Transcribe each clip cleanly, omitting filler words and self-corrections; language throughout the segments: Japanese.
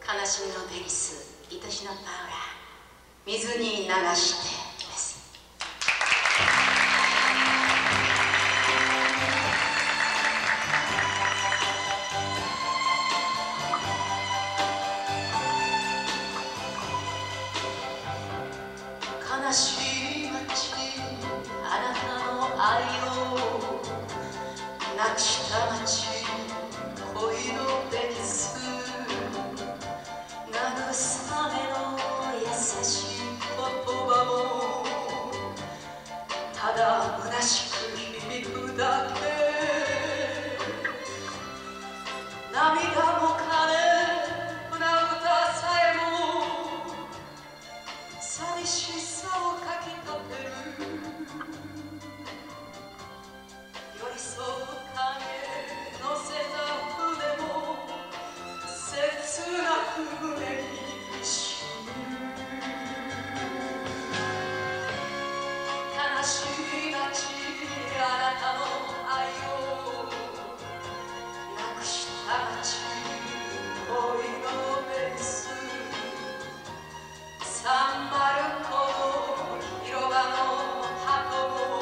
悲しみのデニス、愛しのパウラ、水に流してです。悲しい街、あなたの愛をなくした街、恋のデニス、慰めの優しい言葉もただ虚しく響くだけ。涙も枯れ船歌さえも寂しさをかきたてる。寄り添う影乗せた船も切なく胸にしみる。悲しい街、あなたの愛をなくした街、恋のベース、サンマルコの広場の鳩も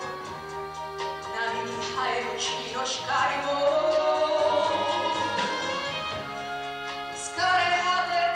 波に生える日の光も疲れ果て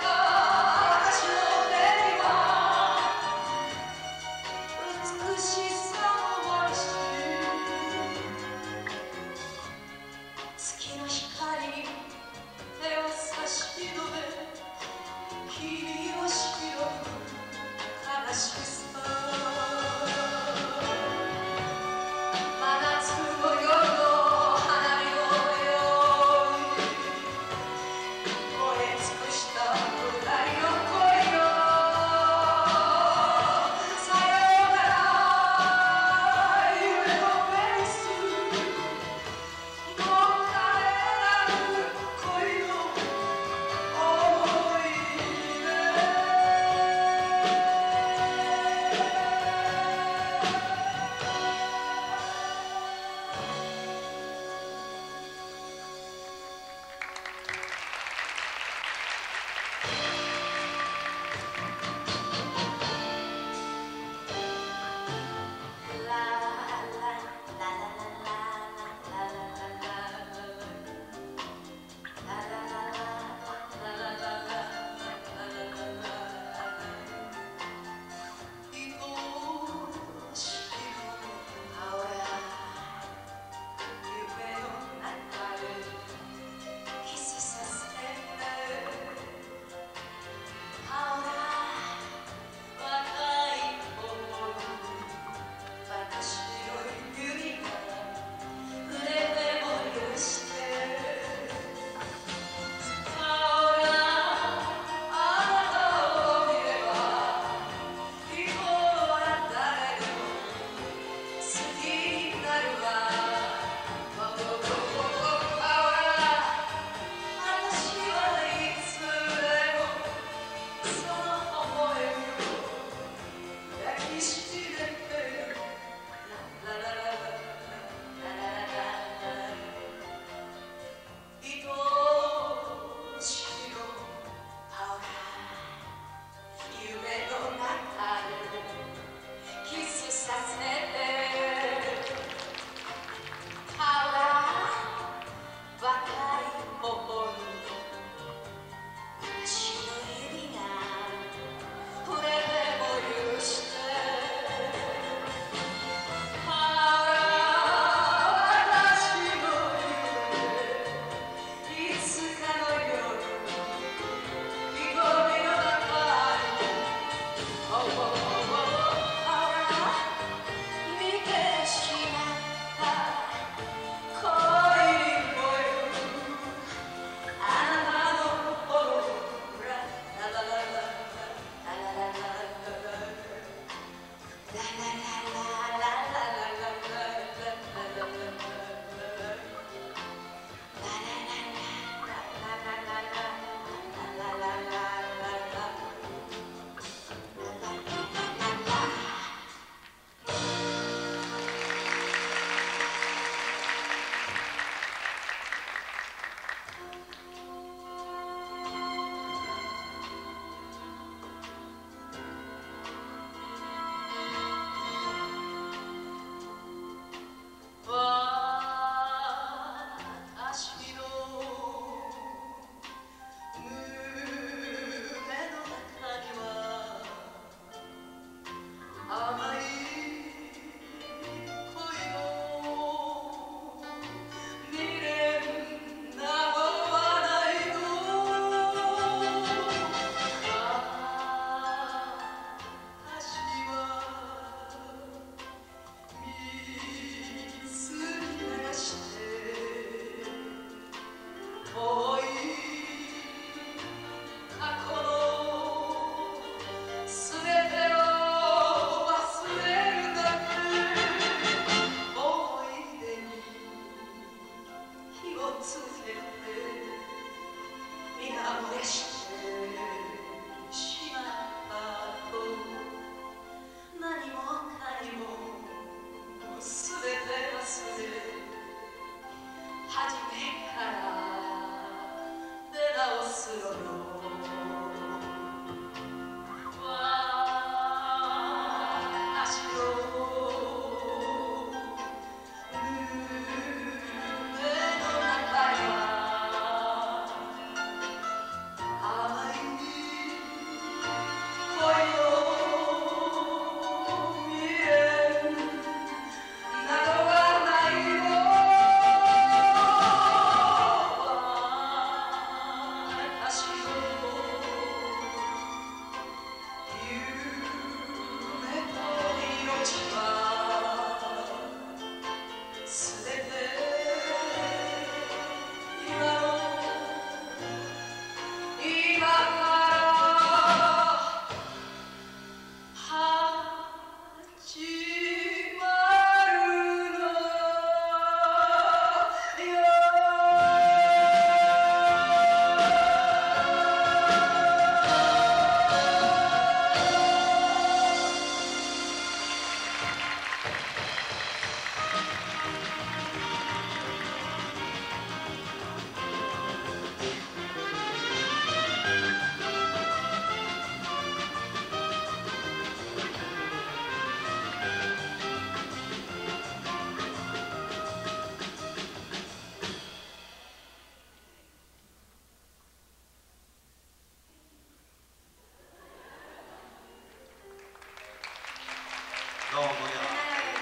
どうも今夜は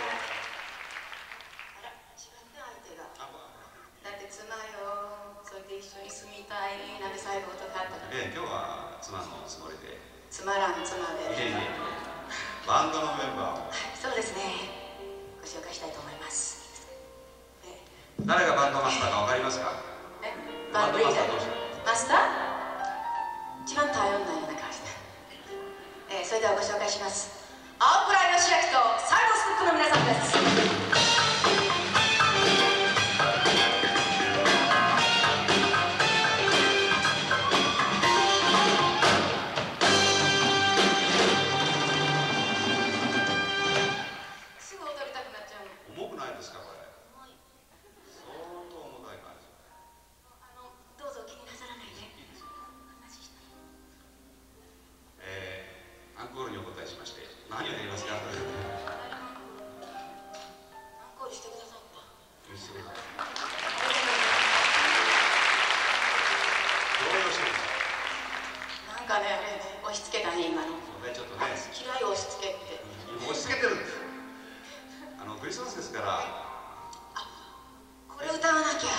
違った相手がだって妻よ、それで一緒に住みたいなんて最後とかあったから、 今日は妻のつもりでつまらん妻でバンドのメンバーをそうですね、ご紹介したいと思います。 誰がバンドマスターか分かりますか？ バンドリーダーどうしたマスター一番頼んないような感じで、それではご紹介します。青倉義明とサイドステップの皆さんです。すぐ踊りたくなっちゃうの。 重くないですかこれ？ 重い。 相当重たい感じ。 どうぞ気になさらないで。 いいですか？ 同じ人。 アンコールにお答えしまして何をやりますか？ アンコールしてくださった。 動揺してるんですなんかね、あれね、押し付けたね、今の。 そうね、ちょっとね嫌い押し付けって。 押し付けてるんです。クリスマスですからこれ歌わなきゃ。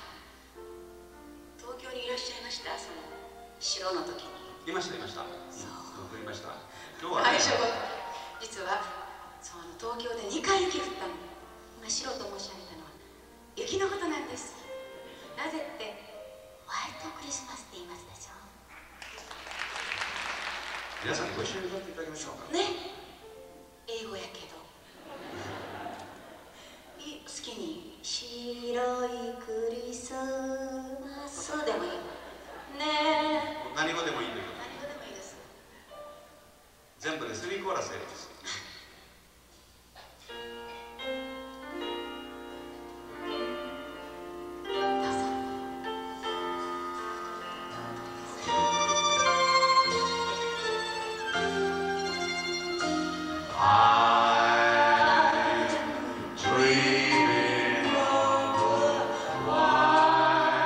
東京にいらっしゃいました、その城の時に。 いましたいました。 そう送りました。今日はね、 実はそう東京で2回雪降ったの。今城と申し上げたのは雪のことなんです。なぜってホワイトクリスマスって言いますでしょ。 皆さんにご一緒に歌っていただきましょうか。 ね、英語やけど好きに白いクリスマスでもいいね。 何語でもいいということで何語でもいいです。 全部で3コーラスやります。 Dreaming of a white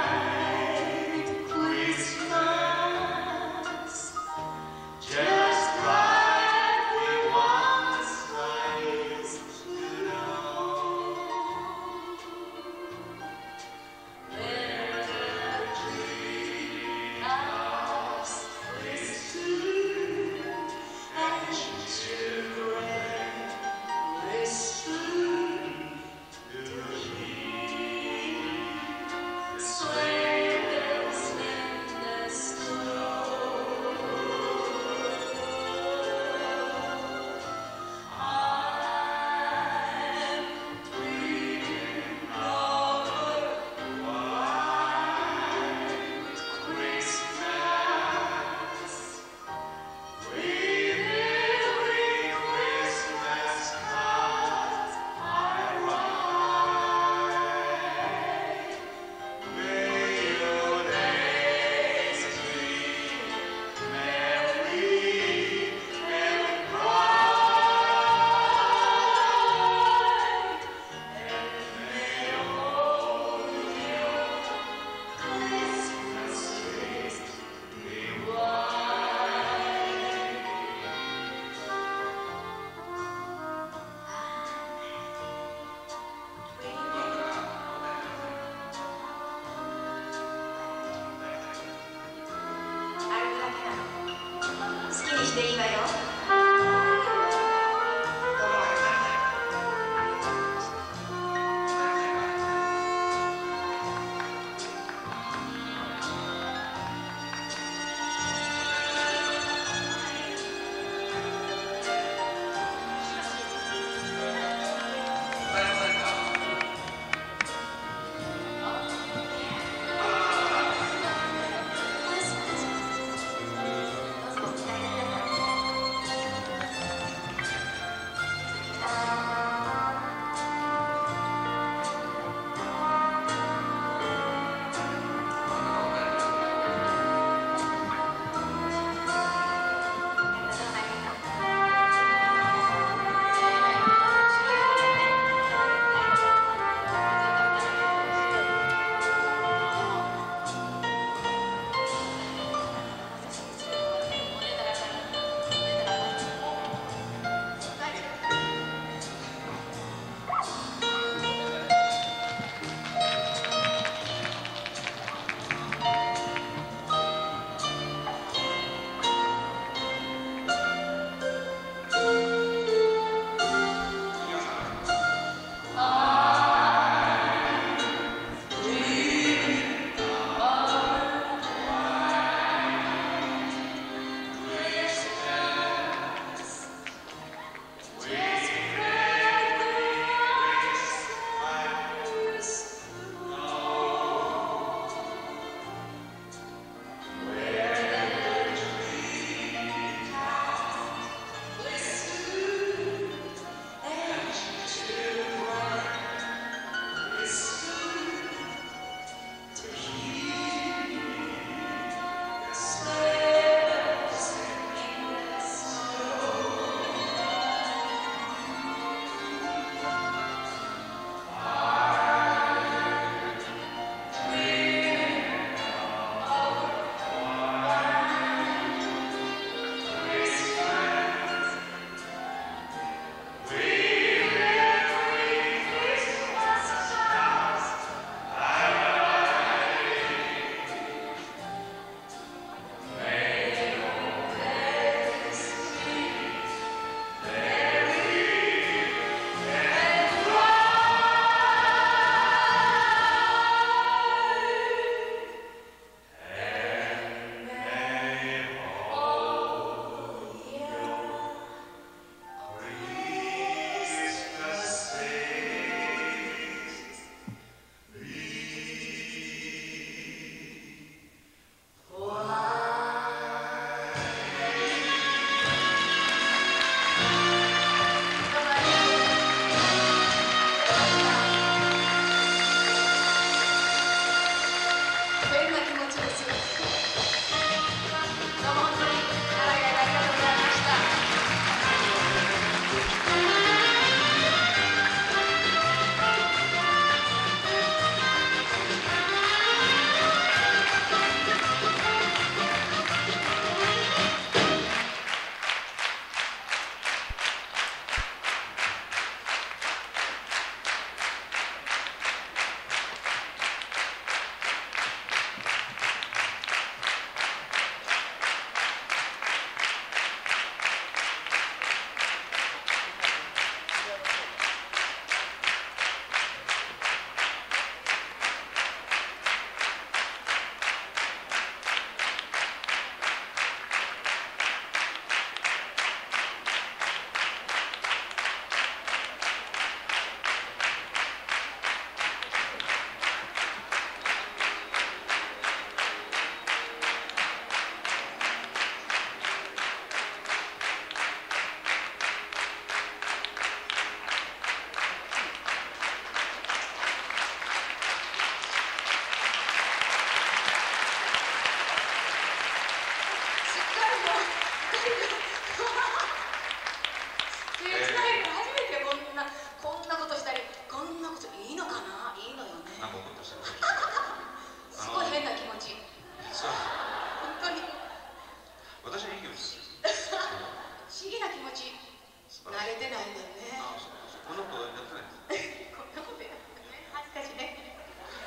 でいいわよ。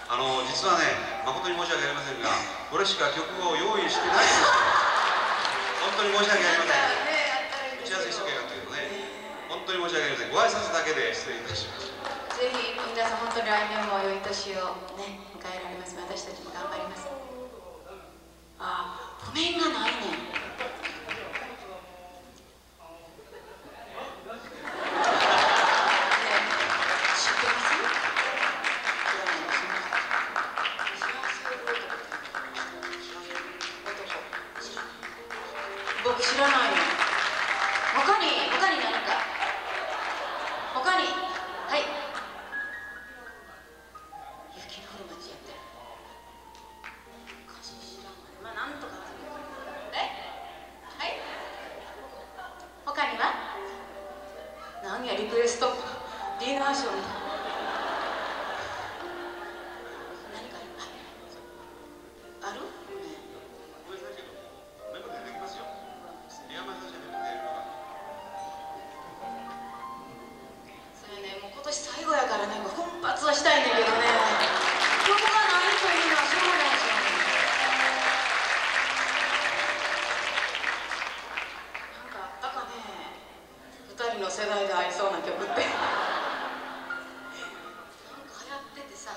実はね、誠に申し訳ありませんが、これしか曲を用意してないんですよ。 本当に申し訳ありません。 ね、 打ち合わせしとけばよかったけどね。本当に申し訳ありません。ご挨拶だけで失礼いたします。 ぜひ皆さん本当に来年も良い年をね迎えられます。私たちも頑張ります。あ、譜面がないね。僕知らないの。他に何か他に、はい、雪の降る街やって歌詞知らんわね。まあなんとかはい、他には何やリクエストディナーショーみたいな何かある？今年最後やからね、奮発はしたいねんけどね、曲がないというのはしょうがないしなんかあったかね、2人の世代で合いそうな曲ってなんか流行っててさ、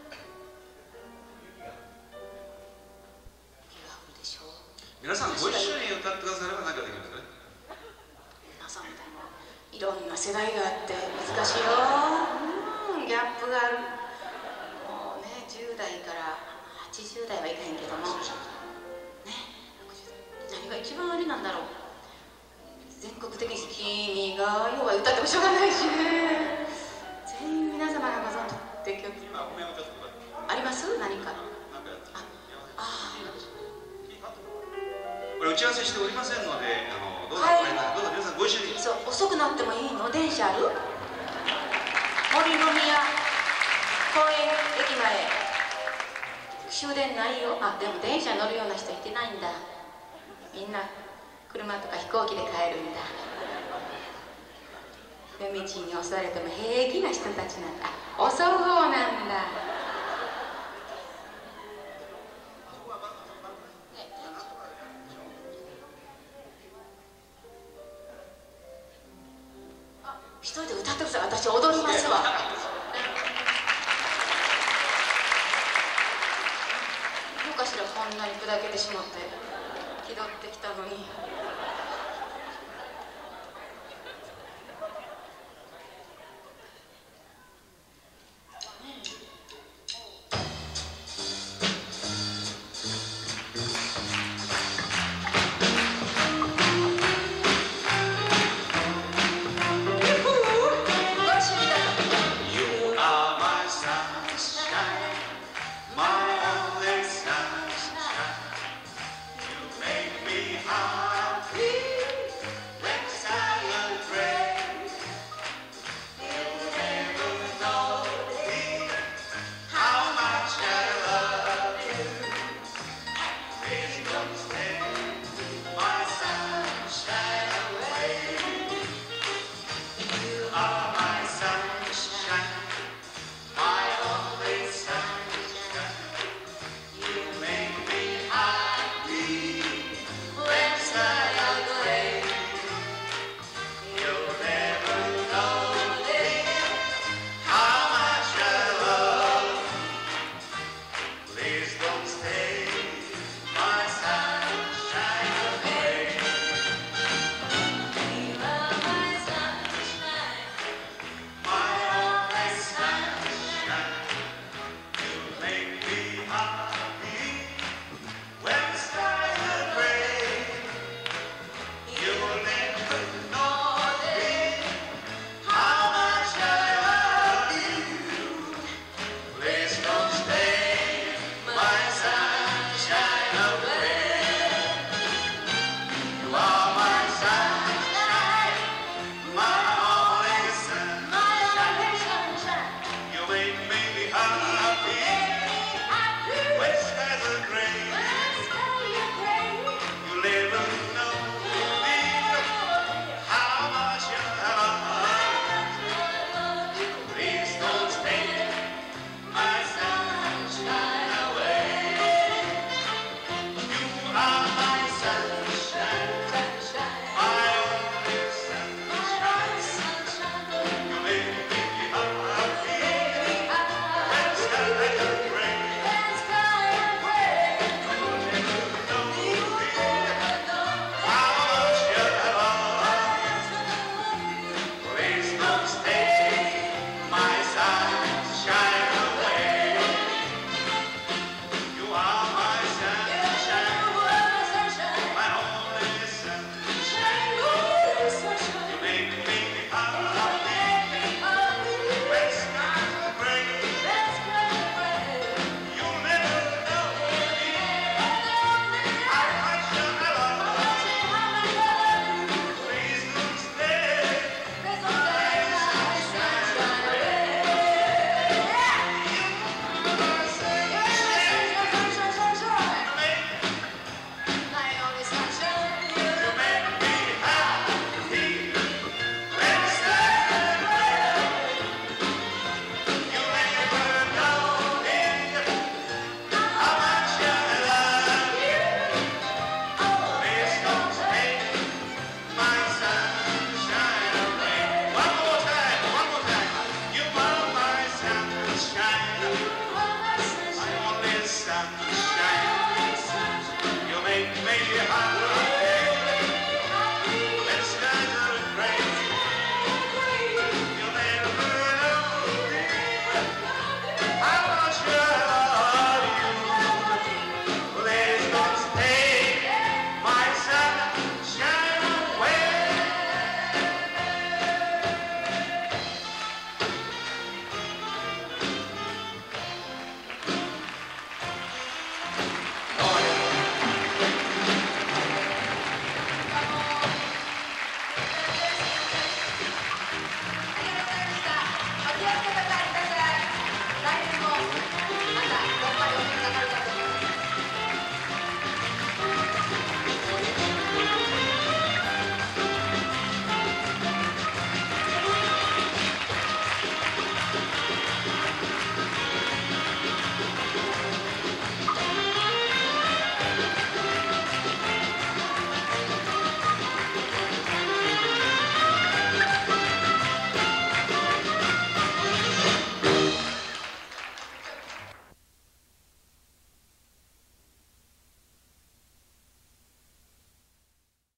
気が合うでしょ。 皆さんご一緒に歌ってくだされば何かできますね。 皆さんでもいろんな世代があって難しいよ。ギャップがある。もうね、10代から80代はいかへんけどもね、何が一番あれなんだろう。全国的に「君が代」は歌ってもしょうがないしね。全員皆様がご存知って曲あります？何か。 これ打ち合わせしておりませんので、どうぞ、 はい、 どうぞ皆さんご一緒に。 そう、遅くなってもいいの？電車ある？森の宮公園駅前終電ないよ。あ、でも電車乗るような人いてないんだ。みんな車とか飛行機で帰るんだ。夜道に押されても平気な人たちなんだ。遅う方なんだ。一人で歌ってください。私踊りますわ。どうかしら、こんなに砕けてしまって気取ってきたのに。